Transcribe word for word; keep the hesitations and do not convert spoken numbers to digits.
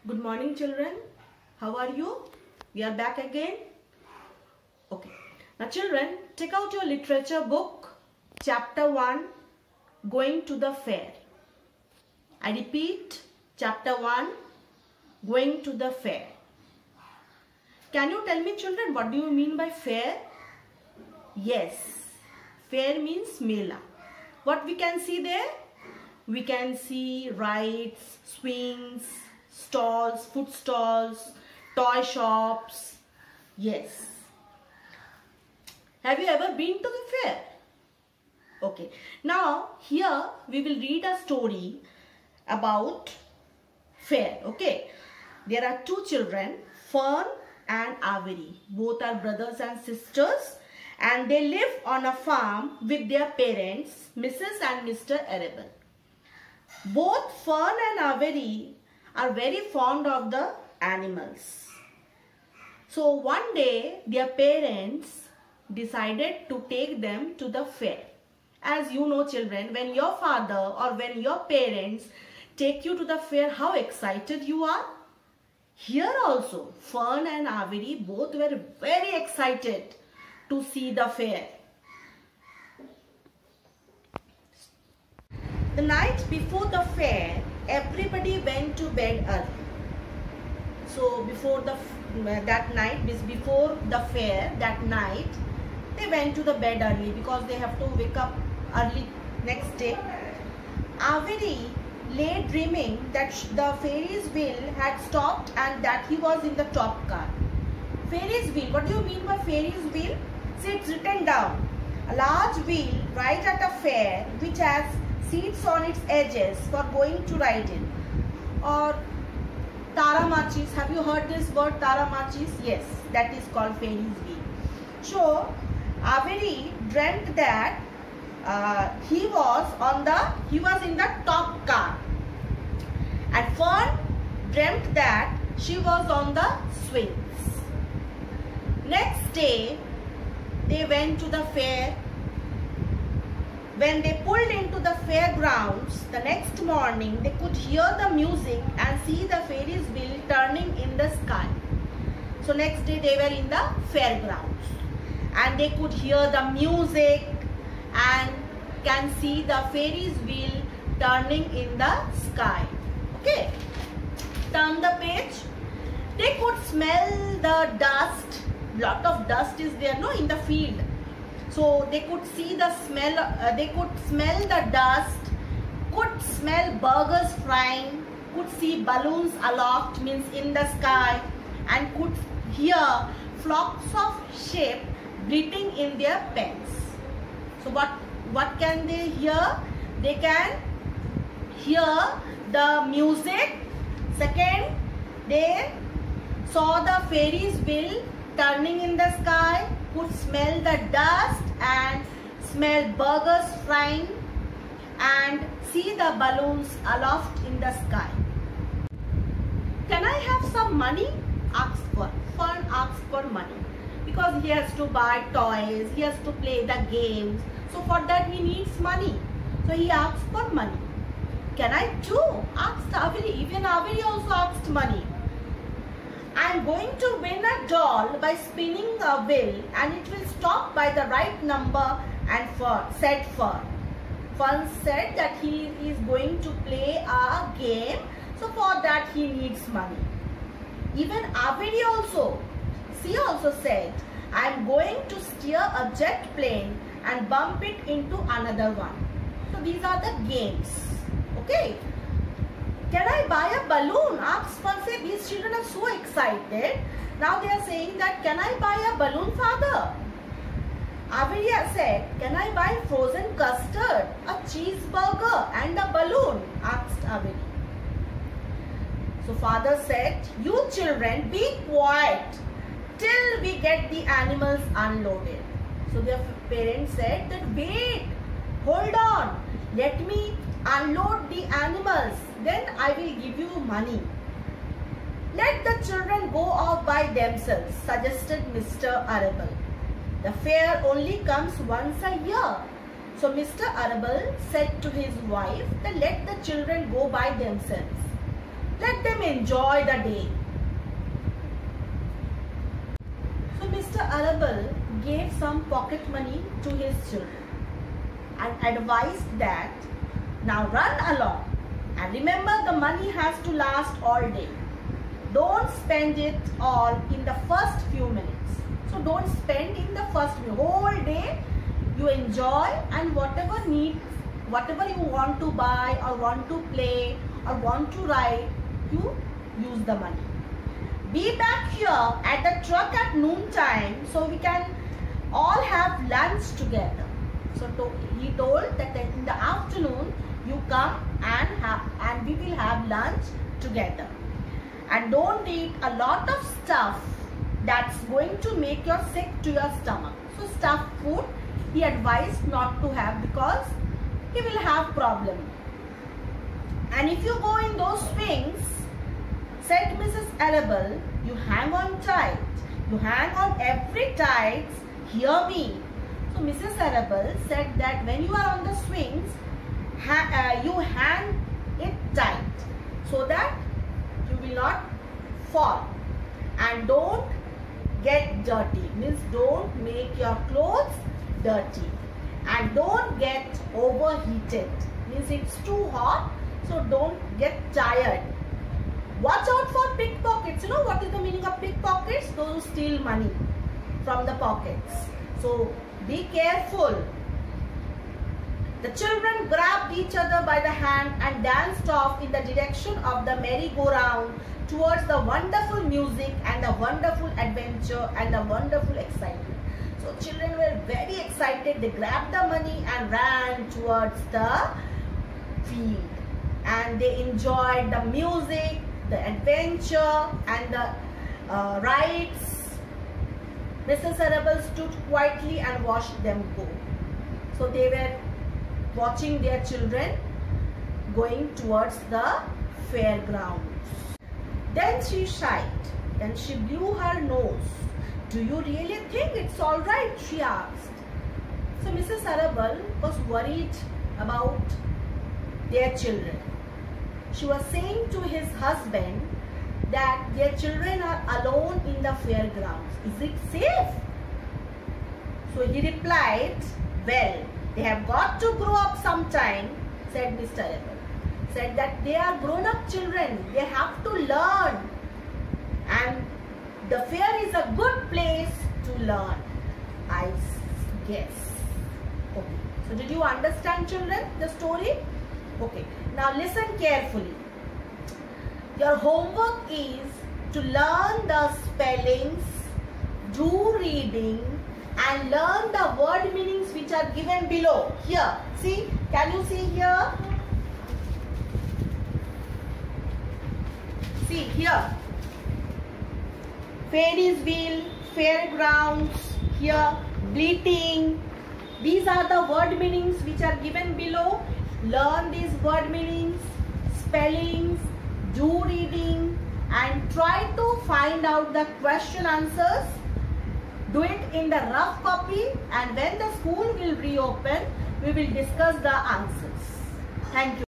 Good morning, children. How are you? We are back again. Okay. Now, children, take out your literature book, chapter one, Going to the Fair. I repeat, chapter one, Going to the Fair. Can you tell me, children, what do you mean by fair? Yes, fair means mela. What we can see there? We can see rides, swings, stalls, food stalls, toy shops. Yes. Have you ever been to the fair? Okay. Now, here we will read a story about fair. Okay. There are two children, Fern and Avery. Both are brothers and sisters, and they live on a farm with their parents, Missus and Mister Arable. Both Fern and Avery are very fond of the animals. So one day their parents decided to take them to the fair. As you know, children, when your father or when your parents take you to the fair, how excited you are. Here also, Fern and Avery both were very excited to see the fair. The night before the fair, everybody went to bed early. So before the that night, before the fair, that night, they went to the bed early because they have to wake up early next day. Avery lay dreaming that the Ferris wheel had stopped and that he was in the top car. Ferris wheel, what do you mean by Ferris wheel? See, it's written down. A large wheel right at a fair which has seats on its edges for going to ride in. Or taramachis. Have you heard this word taramachis? Yes, that is called Ferris wheel. So Avery dreamt that uh, he was on the he was in the top car, and Fern dreamt that she was on the swings. Next day they went to the fair. When they pulled into the fairgrounds, the next morning they could hear the music and see the Ferris wheel turning in the sky. So next day they were in the fairgrounds and they could hear the music and can see the Ferris wheel turning in the sky. Okay, turn the page. They could smell the dust. Lot of dust is there, no, in the field. So they could see the smell, uh, they could smell the dust, could smell burgers frying, could see balloons aloft, means in the sky, and could hear flocks of sheep bleating in their pens. So what, what can they hear? They can hear the music. Second, they saw the Ferris wheel turning in the sky, could smell the dust and smell burgers frying and see the balloons aloft in the sky. Can I have some money? Asked Fern. Fern asked for money because he has to buy toys, he has to play the games. So for that he needs money. So he asked for money. Can I too? Asked Avery. Even Avery also asked money. I am going to win a doll by spinning a wheel and it will stop by the right number, and Fern said Fern. Fern said that he is going to play a game, so for that he needs money. Even Avery also, she also said, I am going to steer a jet plane and bump it into another one. So these are the games. Okay. Can I buy a balloon? Asked Fern. Say, these children are so excited. Now they are saying that, can I buy a balloon, father? Avery said, can I buy frozen custard, a cheeseburger and a balloon? Asked Avery. So father said, you children be quiet till we get the animals unloaded. So their parents said that, wait, hold on, let me unload the animals, then I will give you money. Let the children go off by themselves, suggested Mister Arable. The fair only comes once a year. So Mister Arable said to his wife that let the children go by themselves. Let let them enjoy the day. So Mister Arable gave some pocket money to his children and advised that now run along and remember the money has to last all day. Don't spend it all in the first few minutes. So don't spend in the first few, whole day you enjoy, and whatever needs, whatever you want to buy or want to play or want to ride, you use the money. Be back here at the truck at noon time so we can all have lunch together. So to, he told that in the afternoon you come and have and we will have lunch together. And don't eat a lot of stuff that's going to make you sick to your stomach. So stuffed food he advised not to have because he will have problem. And if you go in those swings, said Missus Arable, you hang on tight. You hang on every tight. Hear me. So Missus Arable said that when you are on the swings, ha uh, you hang it tight so that you will not fall. And don't get dirty. Means don't make your clothes dirty. And don't get overheated. Means it's too hot. So don't get tired. Watch out for pickpockets. You know what is the meaning of pickpockets? Those who steal money from the pockets. So be careful. The children grabbed each other by the hand and danced off in the direction of the merry-go-round towards the wonderful music and the wonderful adventure and the wonderful excitement. So children were very excited. They grabbed the money and ran towards the field. And they enjoyed the music, the adventure and the uh, rides. Missus Arable stood quietly and watched them go. So they were watching their children going towards the fairgrounds. Then she sighed. Then she blew her nose. Do you really think it's all right? She asked. So Missus Arable was worried about their children. She was saying to his husband that their children are alone in the fairgrounds. Is it safe? So he replied, well, they have got to grow up sometime, said Mister Arable. Said that they are grown-up children. They have to learn. And the fair is a good place to learn, I guess. Okay. So did you understand, children, the story? Okay. Now listen carefully. Your homework is to learn the spellings, do reading and learn the word meanings which are given below. Here, see, can you see here? See here. Ferris wheel, fairgrounds, here, bleating. These are the word meanings which are given below. Learn these word meanings, spellings, do reading and try to find out the question answers. Do it in the rough copy and when the school will reopen, we will discuss the answers. Thank you.